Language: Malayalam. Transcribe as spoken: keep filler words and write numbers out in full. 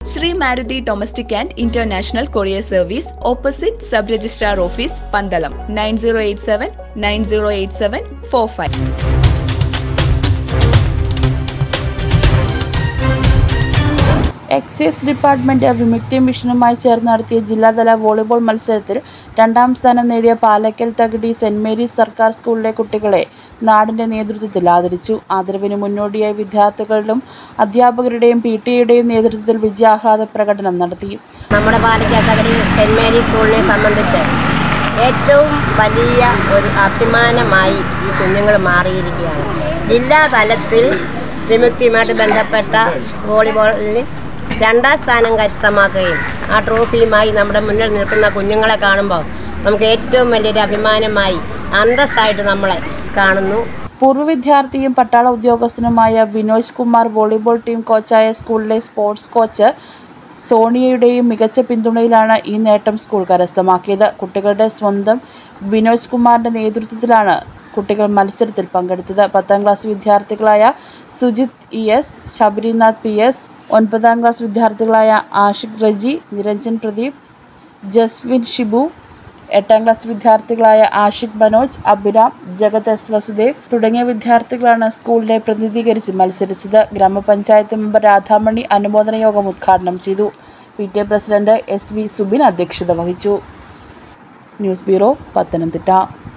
Sri Maruti Domestic and International Courier Service, opposite Sub-Registrar Office, Pandalam, nine zero eight seven nine zero eight seven four five. Excise department Vimukthi മിഷനുമായി ചേർന്ന് നടത്തിയ ജില്ലാതല വോളിബോൾ മത്സരത്തിൽ രണ്ടാം സ്ഥാനം നേടിയ പാലക്കൽ തകടി സെന്റ് മേരീസ് സർക്കാർ സ്കൂളിലെ കുട്ടികളെ നാടിന്റെ നേതൃത്വത്തിൽ ആദരിച്ചു. ആദരവിന് മുന്നോടിയായി വിദ്യാർത്ഥികളുടെയും അധ്യാപകരുടെയും പി ടി എയുടെയും നേതൃത്വത്തിൽ വിജയാഹ്ലാദ പ്രകടനം നടത്തി. നമ്മുടെ പാലക്കൽ തകടി സെന്റ് മേരീസ് സ്കൂളിനെ സംബന്ധിച്ച് ഏറ്റവും വലിയ ഒരു അഭിമാനമായി ഈ കുഞ്ഞുങ്ങൾ മാറിയിരിക്കുകയാണ്. ജില്ലാ തലത്തിൽ വിമുക്തിയുമായിട്ട് ബന്ധപ്പെട്ട വോളിബോളിൽ രണ്ടാം സ്ഥാനം കരസ്ഥമാക്കുകയും ആ ട്രോഫിയുമായി നമ്മുടെ മുന്നിൽ നിൽക്കുന്ന കുഞ്ഞുങ്ങളെ കാണുമ്പോൾ നമുക്ക് ഏറ്റവും വലിയൊരു അഭിമാനമായി അന്തസ്സായിട്ട് നമ്മളെ കാണുന്നു. പൂർവ്വ വിദ്യാർത്ഥിയും പട്ടാള ഉദ്യോഗസ്ഥനുമായ വിനോജ് കുമാർ വോളിബോൾ ടീം കോച്ചായ സ്കൂളിലെ സ്പോർട്സ് കോച്ച് സോണിയയുടെയും മികച്ച പിന്തുണയിലാണ് ഈ നേട്ടം സ്കൂൾ കരസ്ഥമാക്കിയത്. കുട്ടികളുടെ സ്വന്തം വിനോജ് കുമാറിൻ്റെ നേതൃത്വത്തിലാണ് കുട്ടികൾ മത്സരത്തിൽ പങ്കെടുത്തത്. പത്താം ക്ലാസ് വിദ്യാർത്ഥികളായ Sujith E S, Sabarinath P S, ഒൻപതാം ക്ലാസ് വിദ്യാർത്ഥികളായ ആഷിഖ് റജി, നിരഞ്ജൻ പ്രദീപ്, ജസ്വിൻ ഷിബു, എട്ടാം ക്ലാസ് വിദ്യാർത്ഥികളായ ആഷിഖ് മനോജ്, അഭിരാം, ജഗത് എസ് വസുദേവ് തുടങ്ങിയ വിദ്യാർത്ഥികളാണ് സ്കൂളിനെ പ്രതിനിധീകരിച്ച് മത്സരിച്ചത്. ഗ്രാമപഞ്ചായത്ത് മെമ്പർ രാധാമണി അനുമോദന യോഗം ഉദ്ഘാടനം ചെയ്തു. P T A president S V Subin അധ്യക്ഷത വഹിച്ചു. News bureau, Pathanamthitta.